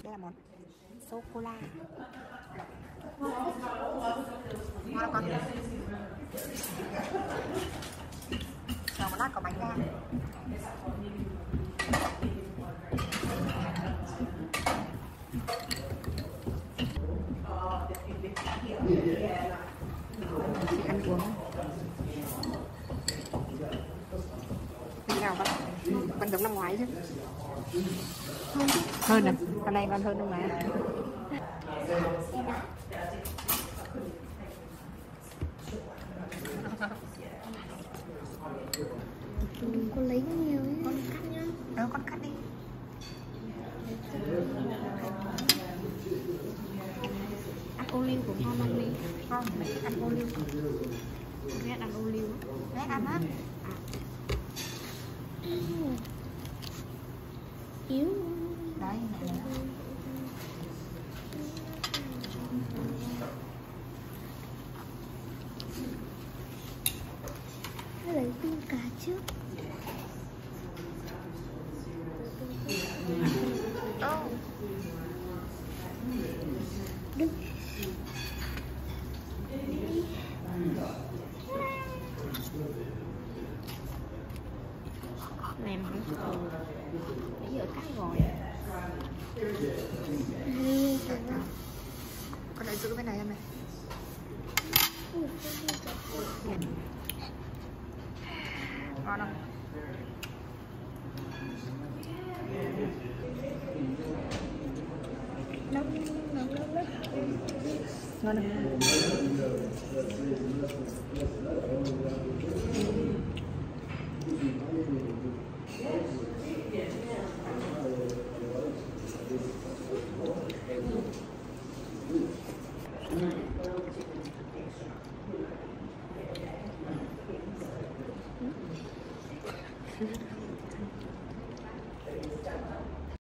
Đây là món sô cô la. Ngon không con? Chờ một lát có bánh ra. Ăn uống nào vẫn giống năm ngoái chứ. Hơn à? Con này còn hơn không mà. Con lấy nhiều ấy. Con cắt nhá. Đâu con cắt đi. Ăn ô liu của con ăn đi. Con mẹ ăn ô liu. Ghét ăn ô liu. Ghét ăn á. Yếu. Đấy. Lấy tinh cá trước. Đừng. Làm hả? Nãy giờ cắt rồi. Con lại giữ bên này em này. Ngon không? Nóng. Ngon không?